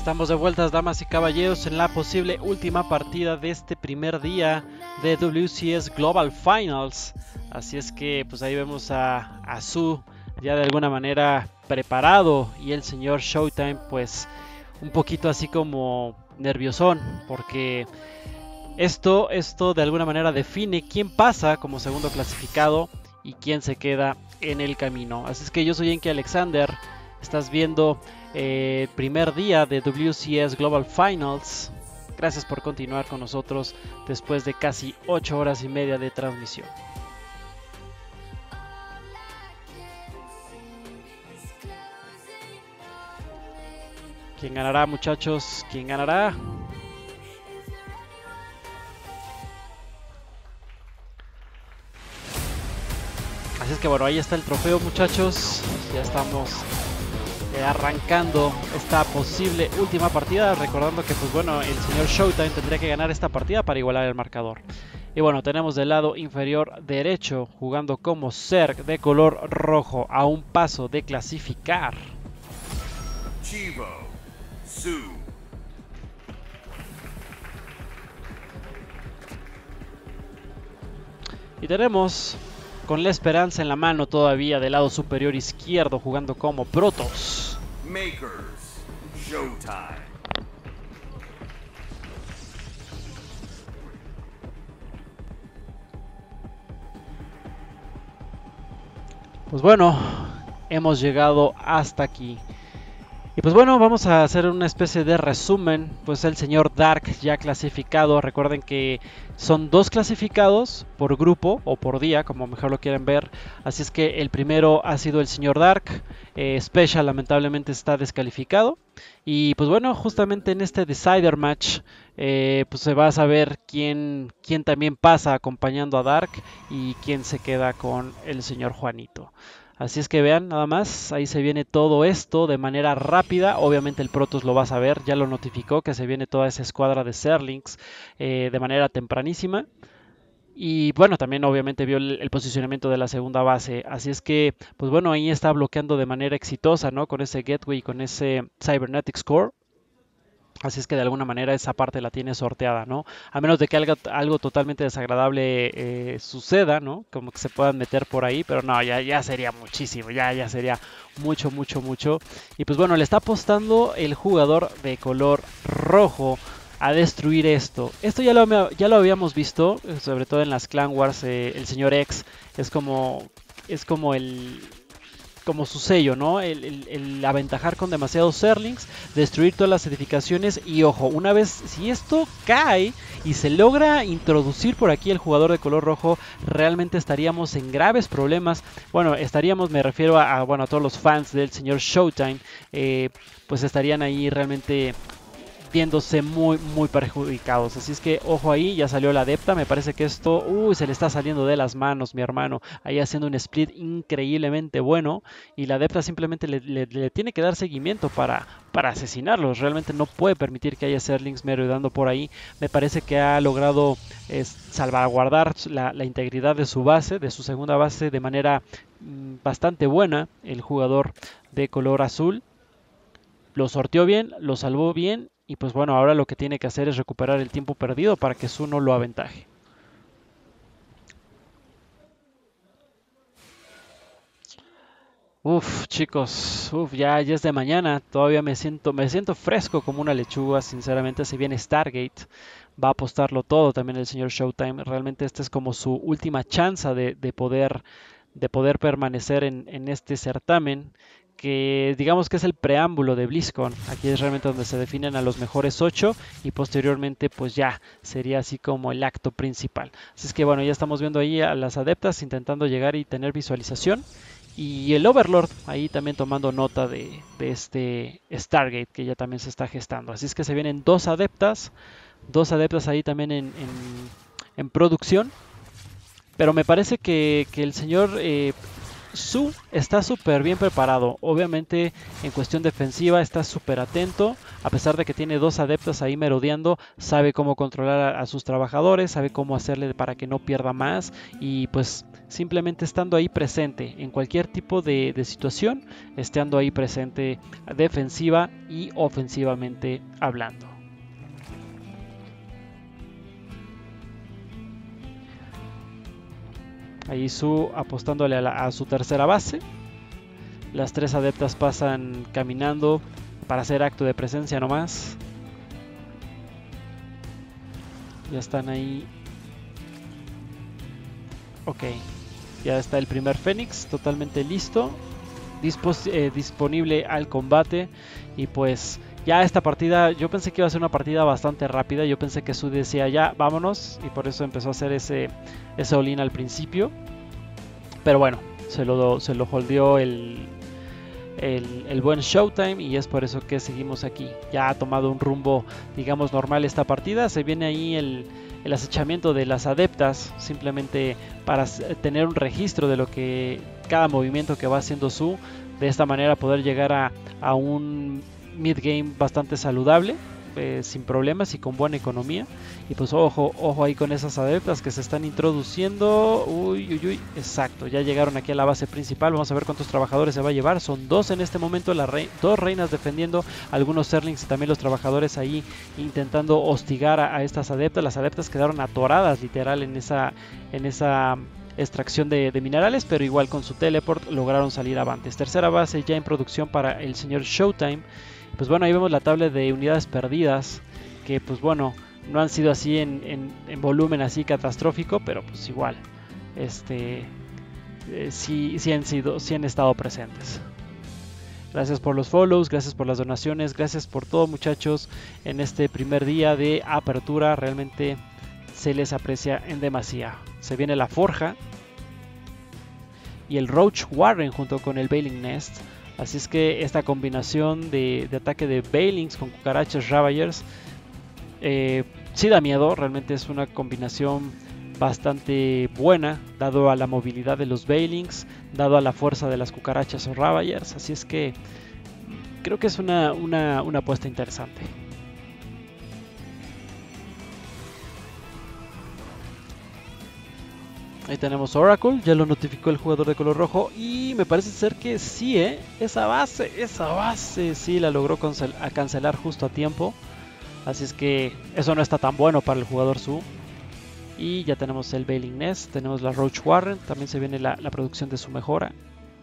Estamos de vuelta, damas y caballeros, en la posible última partida de este primer día de W C S Global Finals. Así es que pues ahí vemos a, a Su ya de alguna manera preparado y el señor Showtime pues un poquito así como nerviosón, porque esto, esto de alguna manera define quién pasa como segundo clasificado y quién se queda en el camino. Así es que yo soy Enki Alexander, estás viendo el eh, primer día de W C S Global Finals. Gracias por continuar con nosotros después de casi ocho horas y media de transmisión. ¿Quién ganará, muchachos? ¿Quién ganará? Así es que bueno, ahí está el trofeo, muchachos. Ya estamos eh, arrancando esta posible última partida. Recordando que pues bueno, el señor Showtime tendría que ganar esta partida para igualar el marcador. Y bueno, tenemos del lado inferior derecho, jugando como Zerg de color rojo, a un paso de clasificar. Chivo, Su. Y tenemos con la esperanza en la mano todavía del lado superior izquierdo, jugando como Protoss. Makers, Showtime. Pues bueno, hemos llegado hasta aquí. Y pues bueno, vamos a hacer una especie de resumen. Pues el señor Dark ya clasificado. Recuerden que son dos clasificados por grupo o por día, como mejor lo quieren ver. Así es que el primero ha sido el señor Dark. eh, Special lamentablemente está descalificado. Y pues bueno, justamente en este Decider Match eh, pues se va a saber quién, quién también pasa acompañando a Dark y quién se queda con el señor Juanito. Así es que vean, nada más, ahí se viene todo esto de manera rápida. Obviamente el Protoss lo va a saber, ya lo notificó que se viene toda esa escuadra de Zerglings eh, de manera tempranísima. Y bueno, también obviamente vio el, el posicionamiento de la segunda base. Así es que, pues bueno, ahí está bloqueando de manera exitosa, ¿no? Con ese Gateway y con ese Cybernetics Core. Así es que de alguna manera esa parte la tiene sorteada, ¿no? A menos de que algo, algo totalmente desagradable eh, suceda, ¿no? Como que se puedan meter por ahí, pero no, ya, ya sería muchísimo, ya, ya sería mucho, mucho, mucho. Y pues bueno, le está apostando el jugador de color rojo a destruir esto. Esto ya lo, ya lo habíamos visto, sobre todo en las Clan Wars, eh, el señor X es como, es como el... como su sello, ¿no? El, el, el aventajar con demasiados Zerglings, destruir todas las edificaciones y ojo, una vez, si esto cae y se logra introducir por aquí el jugador de color rojo, realmente estaríamos en graves problemas. Bueno, estaríamos, me refiero a, a bueno, a todos los fans del señor Showtime, eh, pues estarían ahí realmente viéndose muy muy perjudicados. Así es que ojo ahí, ya salió la adepta. Me parece que esto uy, se le está saliendo de las manos, mi hermano, ahí haciendo un split increíblemente bueno, y la adepta simplemente le, le, le tiene que dar seguimiento para, para asesinarlos. Realmente no puede permitir que haya Zerglings merodeando por ahí. Me parece que ha logrado es, salvaguardar la, la integridad de su base, de su segunda base, de manera mmm, bastante buena. El jugador de color azul lo sorteó bien, lo salvó bien. Y pues bueno, ahora lo que tiene que hacer es recuperar el tiempo perdido para que Su no lo aventaje. Uf, chicos, uf, ya, ya es de mañana. Todavía me siento, me siento fresco como una lechuga. Sinceramente, si viene Stargate, va a apostarlo todo también el señor Showtime. Realmente esta es como su última chance de, de poder, de poder permanecer en, en este certamen, que digamos que es el preámbulo de BlizzCon. Aquí es realmente donde se definen a los mejores ocho y posteriormente pues ya sería así como el acto principal. Así es que bueno, ya estamos viendo ahí a las adeptas intentando llegar y tener visualización, y el Overlord ahí también tomando nota de, de este Stargate que ya también se está gestando. Así es que se vienen dos adeptas, dos adeptas ahí también en, en, en producción. Pero me parece que, que el señor... Eh, Su está súper bien preparado. Obviamente en cuestión defensiva está súper atento. A pesar de que tiene dos adeptos ahí merodeando, sabe cómo controlar a, a sus trabajadores, sabe cómo hacerle para que no pierda más. Y pues simplemente estando ahí presente en cualquier tipo de, de situación, estando ahí presente defensiva y ofensivamente hablando. Ahí Su apostándole a, la, a su tercera base. Las tres adeptas pasan caminando para hacer acto de presencia nomás. Ya están ahí. Ok. Ya está el primer Fénix totalmente listo. Dispos eh, disponible al combate. Y pues ya esta partida, yo pensé que iba a ser una partida bastante rápida. Yo pensé que Su decía ya, vámonos. Y por eso empezó a hacer ese, ese all-in al principio. Pero bueno, se lo, se lo holdeó el, el, el buen Showtime. Y es por eso que seguimos aquí. Ya ha tomado un rumbo, digamos, normal esta partida. Se viene ahí el, el acechamiento de las adeptas. Simplemente para tener un registro de lo que cada movimiento que va haciendo Su. De esta manera poder llegar a, a un mid game bastante saludable, eh, sin problemas y con buena economía. Y pues ojo, ojo ahí con esas adeptas que se están introduciendo. Uy, uy, uy, exacto, ya llegaron aquí a la base principal. Vamos a ver cuántos trabajadores se va a llevar. Son dos en este momento, la rey, dos reinas defendiendo, algunos serlings y también los trabajadores ahí intentando hostigar a, a estas adeptas. Las adeptas quedaron atoradas literal en esa, en esa extracción de, de minerales, pero igual con su teleport lograron salir avantes. Tercera base ya en producción para el señor Showtime. Pues bueno, ahí vemos la tabla de unidades perdidas, que pues bueno, no han sido así en, en, en volumen así catastrófico, pero pues igual, este, eh, sí, sí, han sido, sí han estado presentes. Gracias por los follows, gracias por las donaciones, gracias por todo, muchachos, en este primer día de apertura. Realmente se les aprecia en demasía. Se viene la forja y el Roach Warren junto con el Baneling Nest. Así es que esta combinación de, de ataque de Banelings con cucarachas Ravagers eh, sí da miedo. Realmente es una combinación bastante buena, dado a la movilidad de los Banelings, dado a la fuerza de las cucarachas o Ravagers. Así es que creo que es una, una, una apuesta interesante. Ahí tenemos Oracle, ya lo notificó el jugador de color rojo y me parece ser que sí, ¿eh? Esa base, esa base sí la logró cancel a cancelar justo a tiempo. Así es que eso no está tan bueno para el jugador Su. Y ya tenemos el Baneling Nest, tenemos la Roach Warren, también se viene la, la producción de su mejora.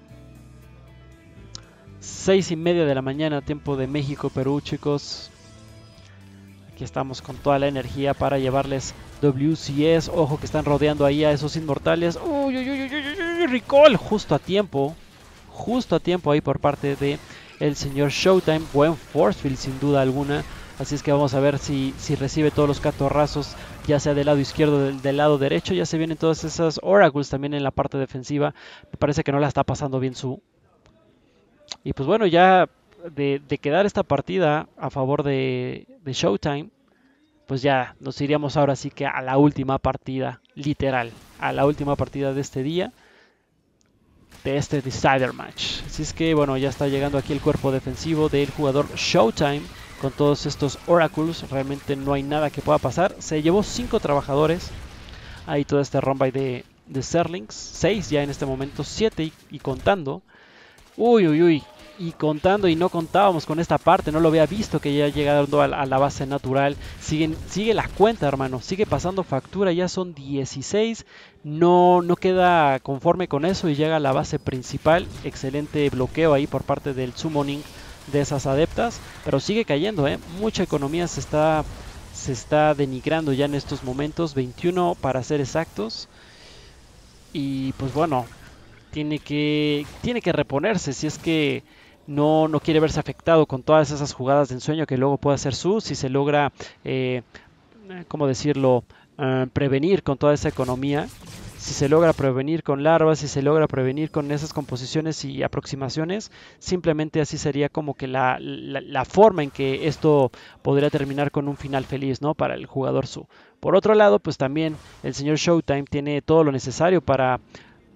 seis y media de la mañana, tiempo de México, Perú, chicos. Aquí estamos con toda la energía para llevarles W C S. Ojo que están rodeando ahí a esos inmortales. Uy, uy, uy, uy, uy, recall justo a tiempo. Justo a tiempo ahí por parte de el señor Showtime. Buen force field sin duda alguna. Así es que vamos a ver si, si recibe todos los catorrazos, ya sea del lado izquierdo o del, del lado derecho. Ya se vienen todas esas Oracles también en la parte defensiva. Me parece que no la está pasando bien Su. Y pues bueno, ya de, de quedar esta partida a favor de, de Showtime, pues ya nos iríamos ahora sí que a la última partida, literal, a la última partida de este día, de este Decider Match. Así es que bueno, ya está llegando aquí el cuerpo defensivo del jugador Showtime con todos estos Oracles. Realmente no hay nada que pueda pasar. Se llevó cinco trabajadores. Ahí todo este Rombay de, de Serlings, seis ya en este momento, siete y, y contando. Uy, uy, uy, y contando y no contábamos con esta parte, no lo había visto que ya llegando a, a la base natural. Siguen, sigue la cuenta, hermano, sigue pasando factura, ya son dieciséis, no, no queda conforme con eso y llega a la base principal. Excelente bloqueo ahí por parte del summoning de esas adeptas, pero sigue cayendo, ¿eh? Mucha economía se está, se está denigrando ya en estos momentos, veintiuno para ser exactos. Y pues bueno, tiene que, tiene que reponerse si es que no, no quiere verse afectado con todas esas jugadas de ensueño que luego puede hacer Su, si se logra, eh, ¿cómo decirlo?, uh, prevenir con toda esa economía, si se logra prevenir con larvas, si se logra prevenir con esas composiciones y aproximaciones. Simplemente así sería como que la, la, la forma en que esto podría terminar con un final feliz, ¿no?, para el jugador Su. Por otro lado, pues también el señor Showtime tiene todo lo necesario para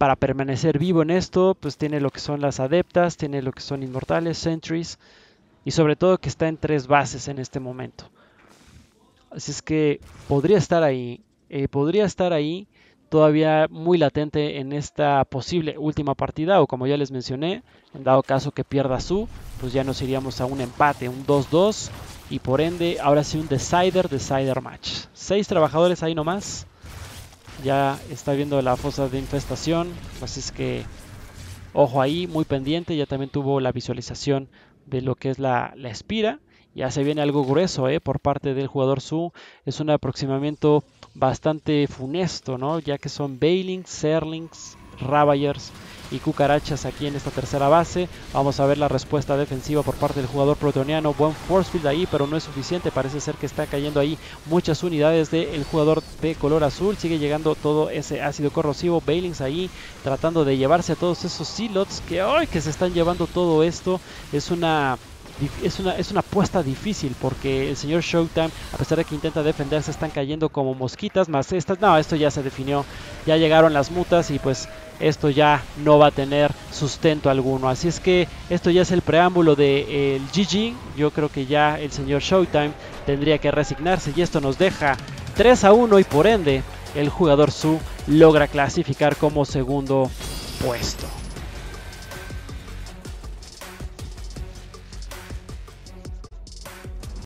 para permanecer vivo en esto, pues tiene lo que son las adeptas, tiene lo que son inmortales, sentries, y sobre todo que está en tres bases en este momento. Así es que podría estar ahí, eh, podría estar ahí todavía muy latente en esta posible última partida, o como ya les mencioné, en dado caso que pierda Su, pues ya nos iríamos a un empate, un dos dos, y por ende ahora sí un decider, decider match. Seis trabajadores ahí nomás, ya está viendo la fosa de infestación, así es que ojo ahí, muy pendiente, ya también tuvo la visualización de lo que es la, la espira. Ya se viene algo grueso eh, por parte del jugador Su. Es un aproximamiento bastante funesto, ¿no? Ya que son Bailings, Zerlings, Ravagers y cucarachas aquí en esta tercera base. Vamos a ver la respuesta defensiva por parte del jugador protoniano. Buen force field ahí, pero no es suficiente. Parece ser que está cayendo ahí muchas unidades del jugador de color azul. Sigue llegando todo ese ácido corrosivo. Bailings ahí tratando de llevarse a todos esos silots que hoy que se están llevando todo esto. Es una... Es una, es una apuesta difícil porque el señor Showtime, a pesar de que intenta defenderse, están cayendo como mosquitas. Más estas, no, esto ya se definió. Ya llegaron las mutas y pues esto ya no va a tener sustento alguno. Así es que esto ya es el preámbulo del de, eh, G G. Yo creo que ya el señor Showtime tendría que resignarse y esto nos deja tres a uno y por ende el jugador Su logra clasificar como segundo puesto.